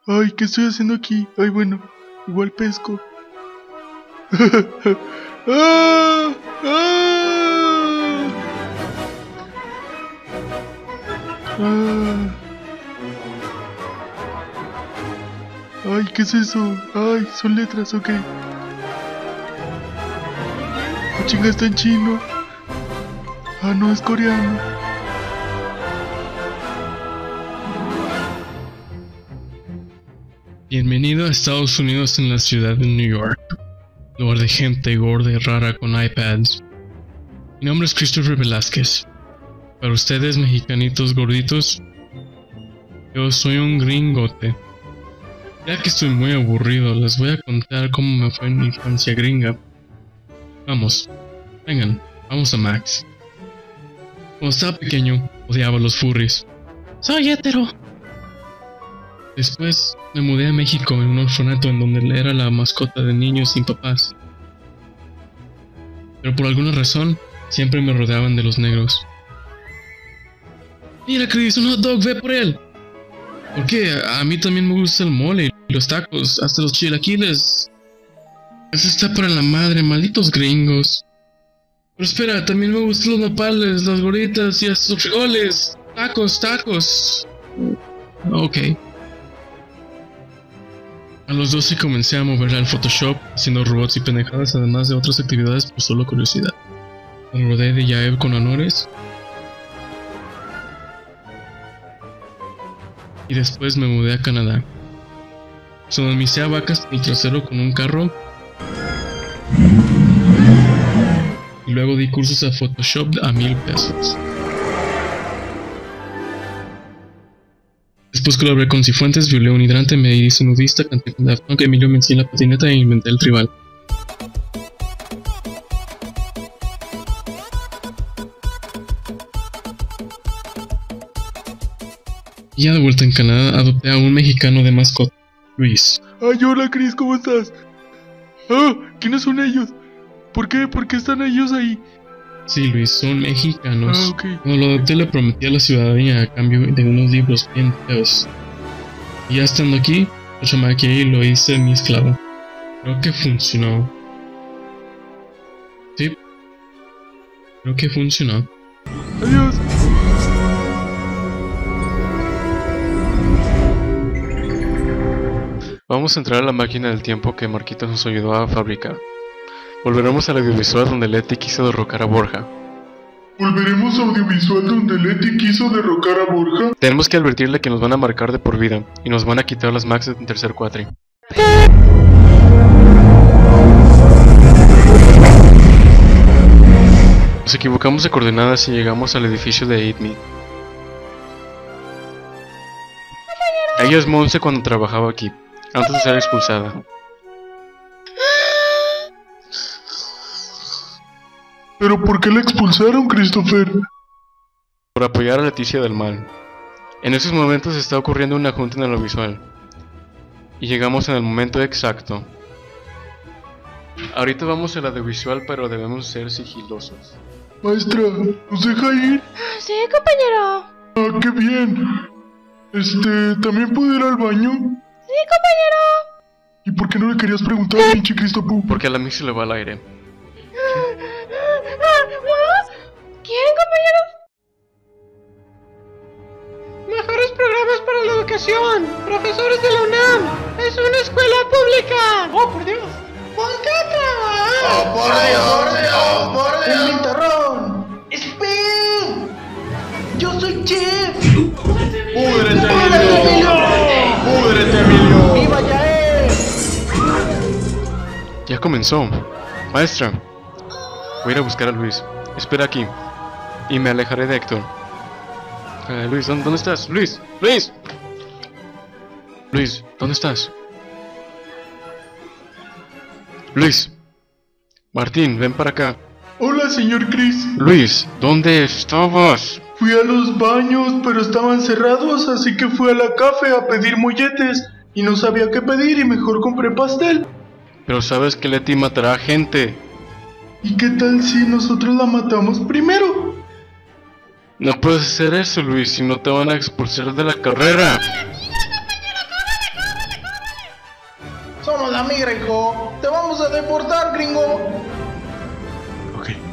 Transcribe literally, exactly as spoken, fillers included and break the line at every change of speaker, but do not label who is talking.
Ay, ¿qué estoy haciendo aquí? Ay, bueno, igual pesco. ¡Ah! ¡Ah! ¡Ah! Ay, ¿qué es eso? Ay, son letras, ok. Oh, chinga, está en chino. Ah, no, es coreano.
Bienvenido a Estados Unidos en la ciudad de New York, lugar de gente gorda y rara con iPads. Mi nombre es Christopher Velázquez. Para ustedes mexicanitos gorditos, yo soy un gringote. Ya que estoy muy aburrido, les voy a contar cómo me fue en mi infancia gringa. Vamos, vengan, vamos a Max. Cuando estaba pequeño, odiaba los furries. Soy hetero. Después me mudé a México en un orfanato en donde era la mascota de niños sin papás. Pero por alguna razón, siempre me rodeaban de los negros. Mira, Chris, un hot dog, ve por él. ¿Por qué? A mí también me gusta el mole y los tacos, hasta los chilaquiles. Eso está para la madre, malditos gringos. Pero espera, también me gustan los nopales, las gorditas y hasta los frijoles. Tacos, tacos. Ok. A los doce comencé a mover al Photoshop, haciendo robots y pendejadas, además de otras actividades por solo curiosidad. Me rodeé de Yaev con honores. Y después me mudé a Canadá. Sodomicé a vacas en el trasero con un carro. Y luego di cursos a Photoshop a mil pesos. Después colaboré con Cifuentes, violé a un hidrante, me hice nudista, canté con Daft Punk, Emilio me enseñó la patineta e inventé el tribal. Y ya de vuelta en Canadá, adopté a un mexicano de mascota, Luis.
Ay, hola, Chris, ¿cómo estás? Ah, ¿quiénes son ellos? ¿Por qué? ¿Por qué están ellos ahí?
Sí, Luis, son mexicanos.
Ah, ok.
Cuando lo adopté le prometí a la ciudadanía a cambio de unos libros bien feos. Y ya estando aquí, lo chamaqueé y lo hice mi esclavo. Creo que funcionó. Sí. Creo que funcionó.
Adiós.
Vamos a entrar a la máquina del tiempo que Marquitos nos ayudó a fabricar. Volveremos al audiovisual donde Leti quiso derrocar a Borja.
¿Volveremos a audiovisual donde Leti quiso derrocar a Borja?
Tenemos que advertirle que nos van a marcar de por vida y nos van a quitar las maxes en tercer cuatri. Nos equivocamos de coordenadas y llegamos al edificio de Eat Me. Ella es Monse cuando trabajaba aquí, antes de ser expulsada.
¿Pero por qué la expulsaron, Christopher?
Por apoyar a Leticia del Mal. En esos momentos está ocurriendo una junta en el audiovisual. Y llegamos en el momento exacto. Ahorita vamos al audiovisual, pero debemos ser sigilosos.
Maestra, ¿nos deja ir?
Sí, compañero.
Ah, qué bien. Este, ¿también puedo ir al baño?
Sí, compañero.
¿Y por qué no le querías preguntar, pinche Christopher?
Porque a la mí se le va al aire.
¿Quieren, compañeros?
Mejores programas para la educación. Profesores de la UNAM. Es una escuela pública. Oh, por Dios. ¡Volcatra!
¡Oh, por Dios! ¡Oh, por Dios!
¡El pintarrón! ¡Spin! ¡Yo soy Chef!
¡Púdrete, Emilio! ¡Púdrete, Emilio!
¡Viva Yael!
Ya comenzó. Maestra, voy a ir a buscar a Luis. Espera aquí. Y me alejaré de Héctor. Eh, Luis, ¿dónde, ¿dónde estás? Luis, Luis. Luis, ¿dónde estás? Luis. Martín, ven para acá.
Hola, señor Chris.
Luis, ¿dónde estabas?
Fui a los baños, pero estaban cerrados, así que fui a la café a pedir molletes. Y no sabía qué pedir y mejor compré pastel.
Pero sabes que Leti matará gente.
¿Y qué tal si nosotros la matamos primero?
No puedes hacer eso, Luis, si no te van a expulsar de la carrera.
Somos la migra, hijo. Te vamos a deportar, gringo.
Ok.